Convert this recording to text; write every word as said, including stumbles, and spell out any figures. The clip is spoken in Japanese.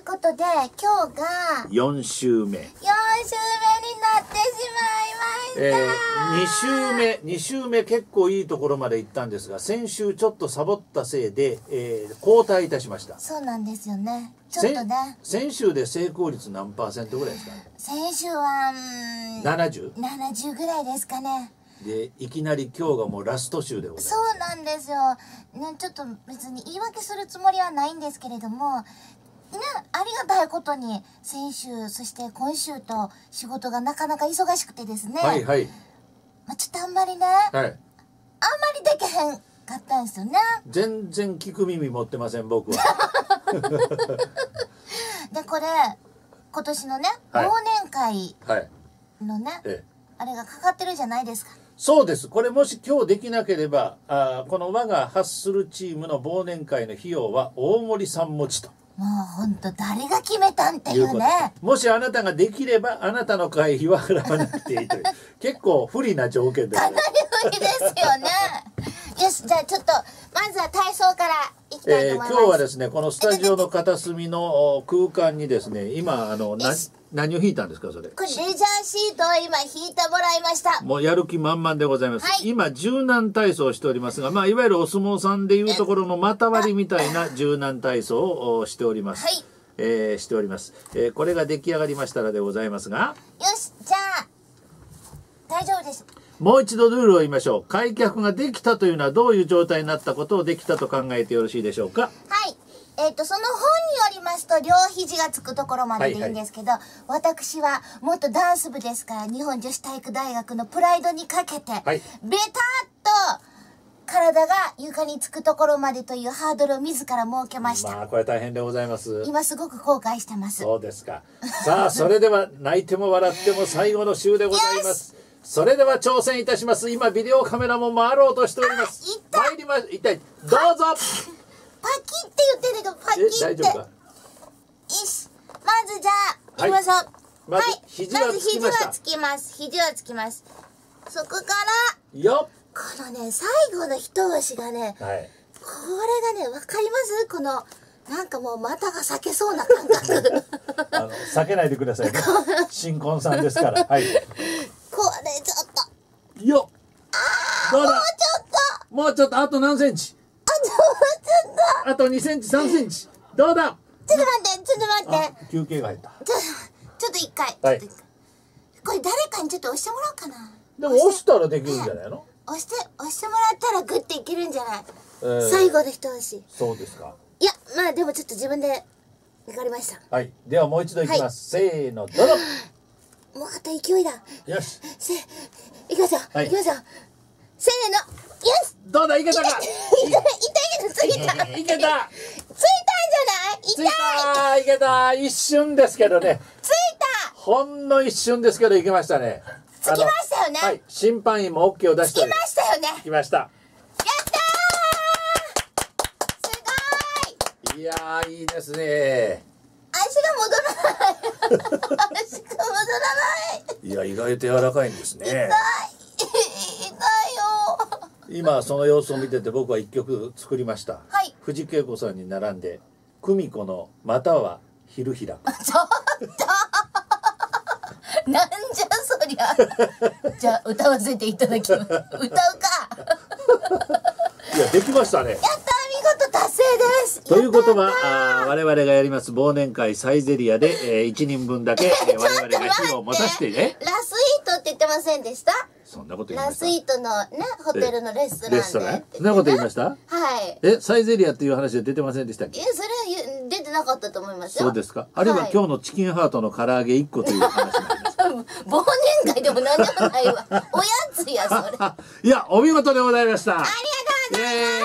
いうことで今日がよん週目。 よん週目になってしまいました。 えー、に週目に週目結構いいところまで行ったんですが、先週ちょっとサボったせいで、えー、交代いたしました。 そうなんですよね。ちょっとね。 先週で成功率何パーセントぐらいですかね。 先週はうーんななじゅう？ ななじゅうぐらいですかね。 でいきなり今日がもうラスト週でございます。 そうなんですよ、ね、ちょっと別に言い訳するつもりはないんですけれどもね、ありがたいことに先週そして今週と仕事がなかなか忙しくてですね、 はいはい、 まあ、ちょっとあんまりね、 はい、 あんまりできへんかったんですよね。 全然聞く耳持ってません僕は。 でこれ今年のね、 はい、 忘年会のね、はい、 ええ、 あれがかかってるじゃないですか。そうです。これもし今日できなければ、あこの我がハッスルチームの忘年会の費用は大森さん持ちと。 もうほんと誰が決めたんっていうね。 もしあなたができればあなたの会費は払わなくていいという結構不利な条件です。 かなり不利ですよね。よし、じゃあちょっとまずは体操からいきたいと思います。 えー、今日はですねこのスタジオの片隅の空間にですね、今あのな何を引いたんですかそれ。 これレジャーシートを今引いてもらいました。 もうやる気満々でございます、はい、今柔軟体操をしておりますが、まあ、いわゆるお相撲さんでいうところの股割りみたいな柔軟体操をしております、はい、えー、しております、えー、これが出来上がりましたらでございますが、 よし、じゃあ大丈夫です。 もう一度ルールを言いましょう。開脚ができたというのはどういう状態になったことをできたと考えてよろしいでしょうか。 はい、えー、とその本によりますと両肘がつくところまででいいんですけど、はいはい、私は元ダンス部ですから日本女子体育大学のプライドにかけて、はい、ベタっと体が床につくところまでというハードルを自ら設けました。 まあこれ大変でございます。 今すごく後悔してます。 そうですか。さあそれでは泣いても笑っても最後の週でございます。それでは挑戦いたします。今ビデオカメラも回ろうとしております。参りまいったいどうぞ。 パキって言ってるけどパキって。 大丈夫か。 よし、まずじゃあ、はい、いきましょう。 まず肘はつきました。 まず肘はつきます。肘はつきます。そこからよっ、 このね最後の一押しがね、はい、これがねわかります。このなんかもう股が裂けそうな感覚。 あの裂けないでくださいね。新婚さんですから。はい。 これちょっと。よっ。 ああ、もうちょっと。もうちょっとあと何センチ。 あともうちょっと。 あとにセンチさんセンチ。どうだ。 ちょっと待ってちょっと待って。 休憩が入った。 ちょちょっと一回。はい。これ誰かにちょっと押してもらおうかな。 でも押したらできるんじゃないの？ 押して押してもらったらグッていけるんじゃない？えー、最後の一押し。 そうですか。 いやまあでもちょっと自分で分かりました。 はい。ではもう一度いきます。はい、せーのどうぞ。 もうあと勢いだ。 よし。 せいきますよ。はい、いきますよ。せーの。よし。 どうだいけたか。 痛い痛いけどついた。 いけた。ついたんじゃない？痛い。 ついた。いけた。一瞬ですけどね。 ついた。 ほんの一瞬ですけどいけましたね。 つきましたよね。 はい。審判員もオッケーを出しております。 つきましたよね。 つきました。いやーいいですね。 足が戻らない。足が戻らない。 いや意外と柔らかいんですね。痛い。 痛いよ。 今その様子を見てて僕は一曲作りました。 はい。 藤恵子さんに並んで久美子のまたは昼開く。 ちょっと。なんじゃそりゃ。じゃあ歌わせていただきます。歌うか。 いやできましたね。 やった見事達成です。 ということはあ我々がやります忘年会サイゼリアで、えー、いちにんぶんだけ、えー、我々が火を持たせてね。 ラスイートって言ってませんでした？ そんなこと言いました。 ラスイートのねホテルのレストランで。レストラン。 そんなこと言いました？ はい。 えサイゼリアっていう話は出てませんでしたっけ？ えそれは出てなかったと思いますよ。 そうですか。あるいは今日のチキンハートの唐揚げいっこという話なんですか？ 忘年会でも何でもないわ。おやつやそれ。 いやお見事でございました。 ありがとうございます。